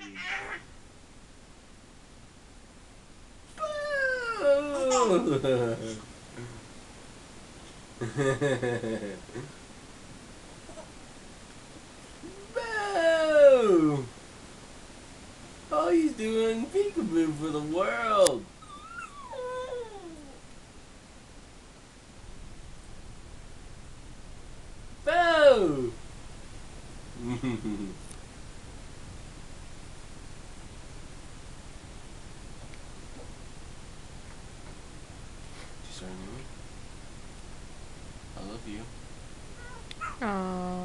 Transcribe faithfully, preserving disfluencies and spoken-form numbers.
Boo! All he's doing peekaboo for the world. Boo! I love you. Aww.